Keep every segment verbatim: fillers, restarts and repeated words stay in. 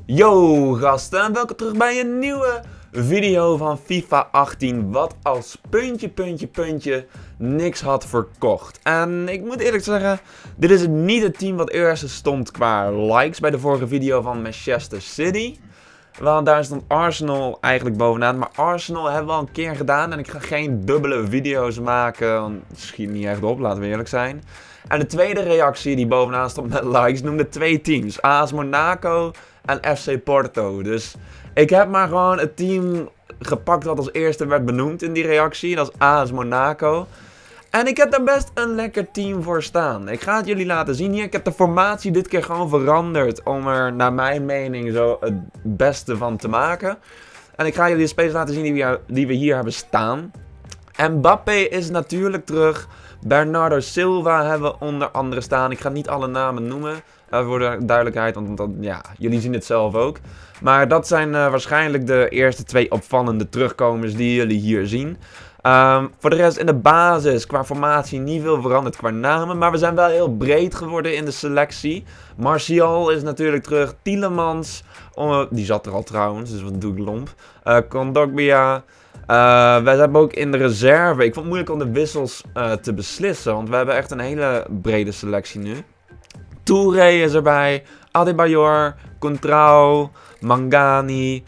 Yo gasten, en welkom terug bij een nieuwe video van FIFA achttien, wat als puntje, puntje, puntje niks had verkocht. En ik moet eerlijk zeggen, dit is niet het team wat eerst stond qua likes bij de vorige video van Manchester City. Want daar stond Arsenal eigenlijk bovenaan, maar Arsenal hebben we al een keer gedaan en ik ga geen dubbele video's maken, want het schiet niet echt op, laten we eerlijk zijn. En de tweede reactie die bovenaan stond met likes noemde twee teams, A S Monaco en F C Porto. Dus ik heb maar gewoon het team gepakt wat als eerste werd benoemd in die reactie, dat is A S Monaco. En ik heb daar best een lekker team voor staan. Ik ga het jullie laten zien hier. Ik heb de formatie dit keer gewoon veranderd om er naar mijn mening zo het beste van te maken. En ik ga jullie de spelers laten zien die we, die we hier hebben staan. Mbappé is natuurlijk terug. Bernardo Silva hebben we onder andere staan. Ik ga niet alle namen noemen uh, voor de duidelijkheid, want, want ja, jullie zien het zelf ook. Maar dat zijn uh, waarschijnlijk de eerste twee opvallende terugkomers die jullie hier zien. Um, voor de rest in de basis, qua formatie niet veel veranderd qua namen. Maar we zijn wel heel breed geworden in de selectie. Martial is natuurlijk terug. Tielemans, oh, die zat er al trouwens, dus wat doe ik lomp. Uh, Kondogbia. Uh, wij hebben ook in de reserve. Ik vond het moeilijk om de wissels uh, te beslissen. Want we hebben echt een hele brede selectie nu. Touré is erbij. Adebayor. Contrao. Mangani.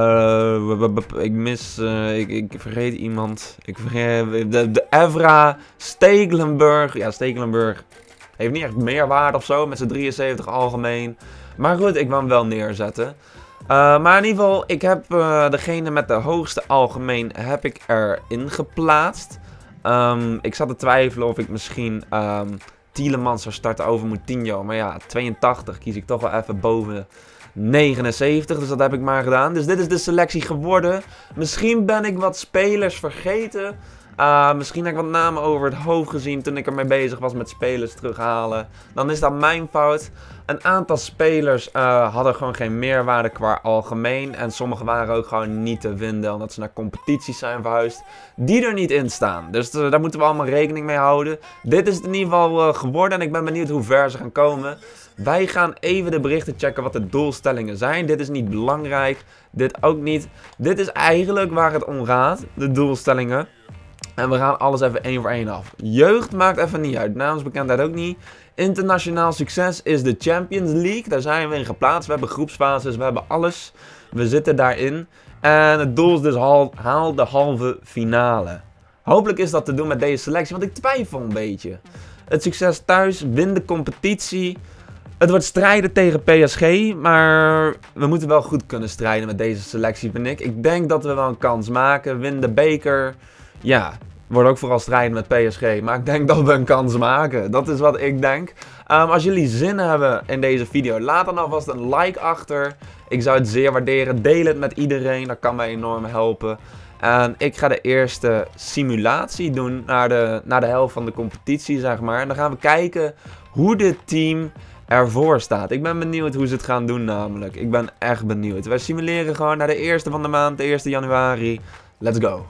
Uh, ik mis, uh, ik, ik vergeet iemand. Ik vergeet, de, de Evra, Stekelenburg. Ja, Stekelenburg heeft niet echt meerwaarde of zo met zijn drieënzeventig algemeen. Maar goed, ik wil hem wel neerzetten. Uh, maar in ieder geval, ik heb uh, degene met de hoogste algemeen heb ik erin geplaatst. Um, ik zat te twijfelen of ik misschien um, Tielemans zou starten over Moutinho. Maar ja, tweeëntachtig kies ik toch wel even boven negenenzeventig, dus dat heb ik maar gedaan. Dus dit is de selectie geworden. Misschien ben ik wat spelers vergeten. Uh, misschien heb ik wat namen over het hoofd gezien toen ik ermee bezig was met spelers terughalen. Dan is dat mijn fout. Een aantal spelers uh, hadden gewoon geen meerwaarde qua algemeen. En sommige waren ook gewoon niet te vinden omdat ze naar competities zijn verhuisd die er niet in staan. Dus uh, daar moeten we allemaal rekening mee houden. Dit is het in ieder geval uh, geworden en ik ben benieuwd hoe ver ze gaan komen. Wij gaan even de berichten checken wat de doelstellingen zijn. Dit is niet belangrijk. Dit ook niet. Dit is eigenlijk waar het om gaat. De doelstellingen. En we gaan alles even één voor één af. Jeugd maakt even niet uit. Naamsbekendheid ook niet. Internationaal succes is de Champions League. Daar zijn we in geplaatst. We hebben groepsfases. We hebben alles. We zitten daarin. En het doel is dus haal, haal de halve finale. Hopelijk is dat te doen met deze selectie. Want ik twijfel een beetje. Het succes thuis. Win de competitie. Het wordt strijden tegen P S G, maar we moeten wel goed kunnen strijden met deze selectie, vind ik. Ik denk dat we wel een kans maken. Win de beker. Ja, wordt ook vooral strijden met P S G, maar ik denk dat we een kans maken. Dat is wat ik denk. Um, als jullie zin hebben in deze video, laat dan alvast een like achter. Ik zou het zeer waarderen. Deel het met iedereen, dat kan mij enorm helpen. En ik ga de eerste simulatie doen naar de, naar de helft van de competitie, zeg maar. En dan gaan we kijken hoe dit team ervoor staat. Ik ben benieuwd hoe ze het gaan doen namelijk. Ik ben echt benieuwd. Wij simuleren gewoon naar de eerste van de maand, de eerste januari. Let's go.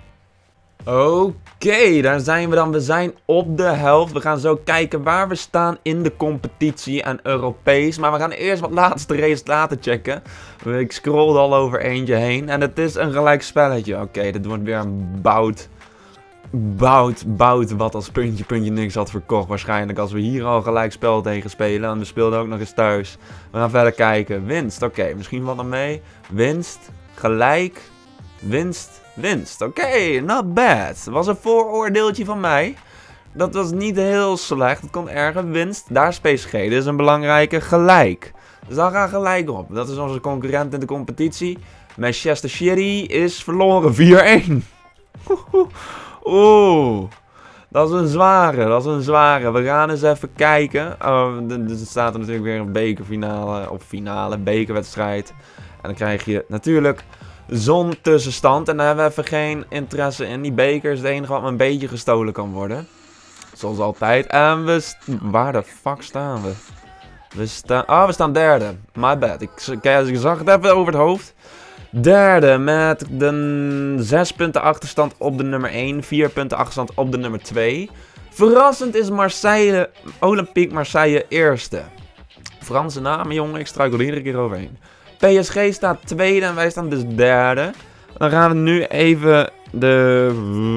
Oké, okay, daar zijn we dan. We zijn op de helft. We gaan zo kijken waar we staan in de competitie en Europees. Maar we gaan eerst wat laatste resultaten checken. Ik scroll al over eentje heen. En het is een gelijk spelletje. Oké, okay, dit wordt weer een bout. Bout, bout, wat als puntje, puntje niks had verkocht. Waarschijnlijk als we hier al gelijk spel tegen spelen. En we speelden ook nog eens thuis. We gaan verder kijken. Winst, oké, okay, misschien valt er mee. Winst, gelijk, winst, winst. Oké, okay, not bad. Dat was een vooroordeeltje van mij. Dat was niet heel slecht. Het kon erger. Winst, daar is P S G. Dit is een belangrijke gelijk. Dus dan gaan we gelijk op. Dat is onze concurrent in de competitie. Manchester City is verloren vier-een. Oeh, dat is een zware, dat is een zware. We gaan eens even kijken. Oh, dus er staat er natuurlijk weer een bekerfinale, of finale, bekerwedstrijd. En dan krijg je natuurlijk zo'n tussenstand. En daar hebben we even geen interesse in. Die beker is het enige wat me een beetje gestolen kan worden. Zoals altijd. En we, waar de fuck staan we? We staan, ah, we staan derde. My bad. Ik, ik zag het even over het hoofd. Derde met de zes punten achterstand op de nummer één. vier punten achterstand op de nummer twee. Verrassend is Marseille, Olympique Marseille eerste. Franse namen, jongen. Ik struikel er iedere keer overheen. P S G staat tweede en wij staan dus derde. Dan gaan we nu even de,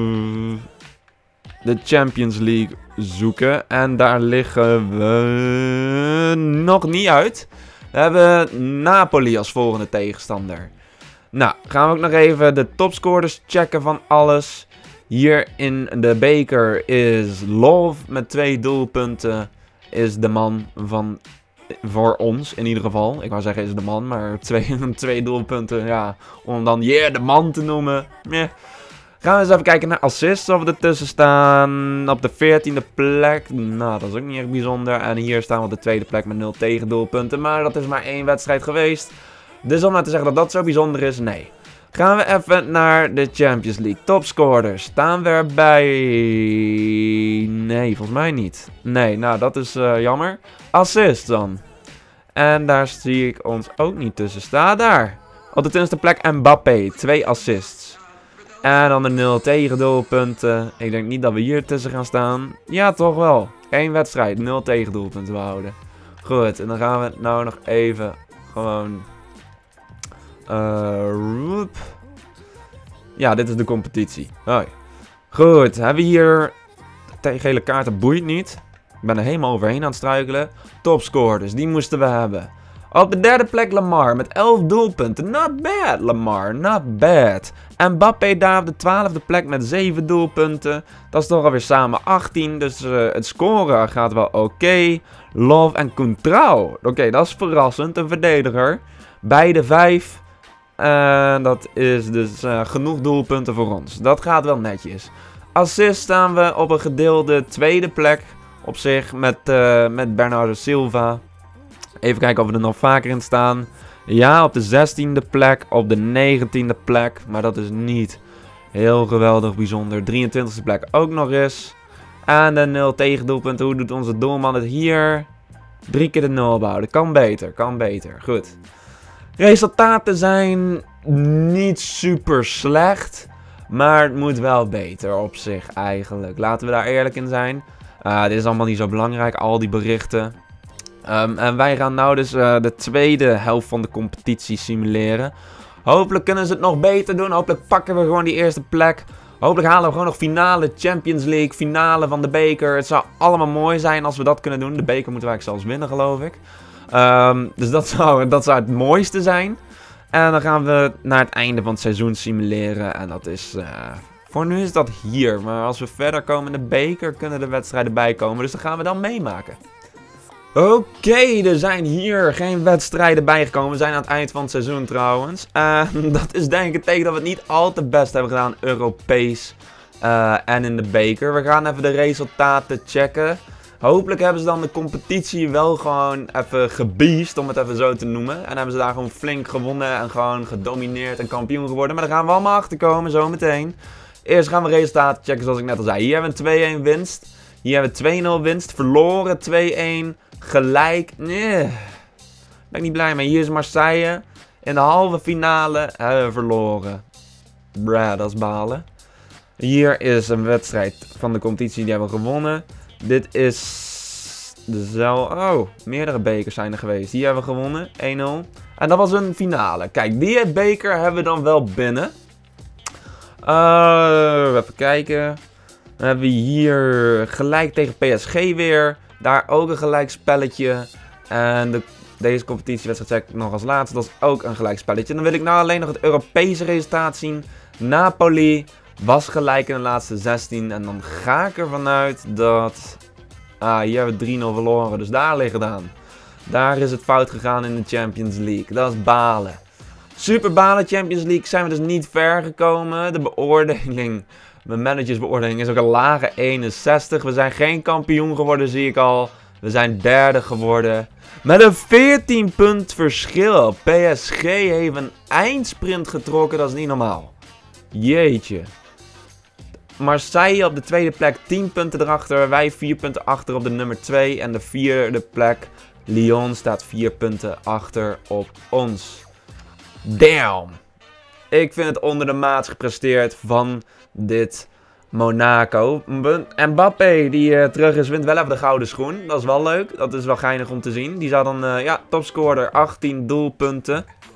de Champions League zoeken. En daar liggen we nog niet uit. We hebben Napoli als volgende tegenstander. Nou, gaan we ook nog even de topscorers checken van alles. Hier in de beker is Love met twee doelpunten. Is de man van, voor ons in ieder geval. Ik wou zeggen is de man, maar twee, twee doelpunten, ja. Om dan yeah, de man te noemen. Yeah. Gaan we eens even kijken naar assists of we ertussen staan. Op de veertiende plek. Nou, dat is ook niet echt bijzonder. En hier staan we op de tweede plek met nul tegendoelpunten. Maar dat is maar één wedstrijd geweest. Dus om nou te zeggen dat dat zo bijzonder is, nee. Gaan we even naar de Champions League. Topscorers. Staan we erbij? Nee, volgens mij niet. Nee, nou dat is uh, jammer. Assist dan. En daar zie ik ons ook niet tussen staan. Daar. Op de twintigste plek Mbappé. Twee assists. En dan de nul tegendoelpunten. Ik denk niet dat we hier tussen gaan staan. Ja, toch wel. Eén wedstrijd. nul tegendoelpunten behouden. Goed. En dan gaan we nou nog even gewoon... Uh, ja, dit is de competitie. Hoi. Goed, hebben we hier... De gele kaarten boeit niet. Ik ben er helemaal overheen aan het struikelen. Topscorer, dus die moesten we hebben. Op de derde plek Lamar met elf doelpunten. Not bad, Lamar. Not bad. En Mbappé daar op de twaalfde plek met zeven doelpunten. Dat is toch alweer samen achttien. Dus uh, het scoren gaat wel oké. Okay. Love en Contrao. Oké, okay, dat is verrassend. Een verdediger. Beide vijf. En uh, dat is dus uh, genoeg doelpunten voor ons. Dat gaat wel netjes. Assist staan we op een gedeelde tweede plek. Op zich met, uh, met Bernardo Silva. Even kijken of we er nog vaker in staan. Ja, op de zestiende plek. Op de negentiende plek. Maar dat is niet heel geweldig bijzonder. drieëntwintigste plek ook nog eens. En de nul tegendoelpunten. Hoe doet onze doelman het hier? Drie keer de nul behouden. Kan beter, kan beter. Goed. Resultaten zijn niet super slecht. Maar het moet wel beter op zich eigenlijk. Laten we daar eerlijk in zijn. Uh, dit is allemaal niet zo belangrijk, al die berichten. Um, en wij gaan nou dus uh, de tweede helft van de competitie simuleren. Hopelijk kunnen ze het nog beter doen. Hopelijk pakken we gewoon die eerste plek. Hopelijk halen we gewoon nog finale Champions League, finale van de beker. Het zou allemaal mooi zijn als we dat kunnen doen. De beker moeten wij zelfs winnen, geloof ik. Um, dus dat zou, dat zou het mooiste zijn. En dan gaan we naar het einde van het seizoen simuleren. En dat is... Uh, voor nu is dat hier. Maar als we verder komen in de beker, kunnen de wedstrijden bijkomen. Dus dat gaan we dan meemaken. Oké, okay, er zijn hier geen wedstrijden bijgekomen. We zijn aan het eind van het seizoen trouwens. En uh, dat is denk ik het teken dat we het niet al te best hebben gedaan. Europees uh, en in de beker. We gaan even de resultaten checken. Hopelijk hebben ze dan de competitie wel gewoon even gebeest, om het even zo te noemen. En hebben ze daar gewoon flink gewonnen en gewoon gedomineerd en kampioen geworden. Maar daar gaan we allemaal achter komen, zo meteen. Eerst gaan we resultaten checken zoals ik net al zei. Hier hebben we een twee-een winst. Hier hebben we twee nul winst. Verloren twee-een. Gelijk. Nee. Ben ik niet blij mee. Hier is Marseille. In de halve finale hebben we verloren. Bruh, dat is balen. Hier is een wedstrijd van de competitie die hebben we gewonnen. Dit is dezelfde... Oh, meerdere bekers zijn er geweest. Die hebben we gewonnen. één nul. En dat was een finale. Kijk, die beker hebben we dan wel binnen. Uh, even kijken. Dan hebben we hier gelijk tegen P S G weer. Daar ook een gelijk spelletje. En de, deze competitiewedstrijd zeg ik nog als laatste. Dat is ook een gelijk spelletje. Dan wil ik nou alleen nog het Europese resultaat zien. Napoli was gelijk in de laatste zestien. En dan ga ik ervan uit dat... Ah, hier hebben we drie nul verloren. Dus daar ligt het aan. Daar is het fout gegaan in de Champions League. Dat is balen. Super balen Champions League zijn we dus niet ver gekomen. De beoordeling, mijn managersbeoordeling is ook een lage eenenzestig. We zijn geen kampioen geworden, zie ik al. We zijn derde geworden. Met een veertien punt verschil. P S G heeft een eindsprint getrokken, dat is niet normaal. Jeetje. Marseille op de tweede plek, tien punten erachter. Wij vier punten achter op de nummer twee. En de vierde plek, Lyon, staat vier punten achter op ons. Damn. Ik vind het onder de maat gepresteerd van dit Monaco. Mbappé die uh, terug is, wint wel even de gouden schoen. Dat is wel leuk. Dat is wel geinig om te zien. Die zou dan, uh, ja, topscorer, achttien doelpunten.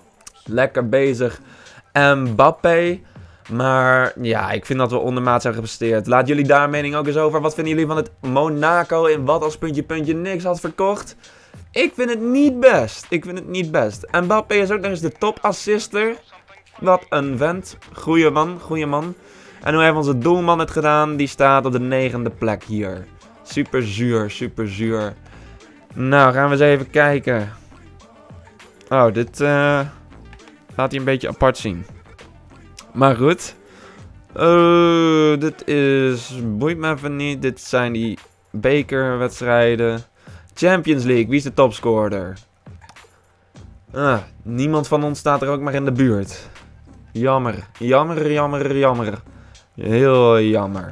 Lekker bezig. Mbappé. Maar ja, ik vind dat we ondermaats zijn gepresteerd. Laat jullie daar mening ook eens over. Wat vinden jullie van het Monaco in wat als puntje puntje niks had verkocht? Ik vind het niet best. Ik vind het niet best. Mbappé is ook nog eens de topassister. Wat een vent. Goeie man, goeie man. En hoe heeft onze doelman het gedaan? Die staat op de negende plek hier. Super zuur, super zuur. Nou, gaan we eens even kijken. Oh, dit uh, laat hij een beetje apart zien. Maar goed. Uh, dit is... Boeit me even niet. Dit zijn die bekerwedstrijden. Champions League. Wie is de topscorer? Ah, niemand van ons staat er ook maar in de buurt. Jammer. Jammer, jammer, jammer. Heel jammer.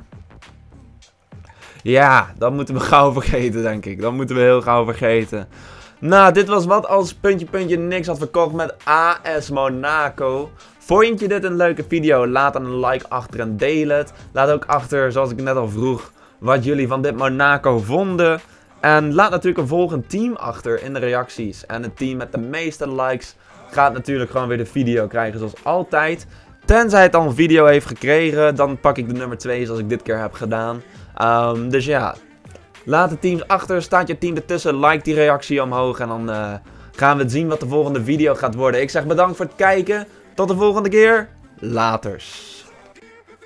Ja, dat moeten we gauw vergeten, denk ik. Dat moeten we heel gauw vergeten. Nou, dit was wat als puntje puntje niks had verkocht met A S Monaco. Vond je dit een leuke video? Laat dan een like achter en deel het. Laat ook achter, zoals ik net al vroeg, wat jullie van dit Monaco vonden. En laat natuurlijk een volgend team achter in de reacties. En het team met de meeste likes gaat natuurlijk gewoon weer de video krijgen zoals altijd. Tenzij het al een video heeft gekregen, dan pak ik de nummer twee zoals ik dit keer heb gedaan. Um, dus ja, laat de teams achter, staat je team ertussen, like die reactie omhoog en dan uh, gaan we zien wat de volgende video gaat worden. Ik zeg bedankt voor het kijken, tot de volgende keer, laters.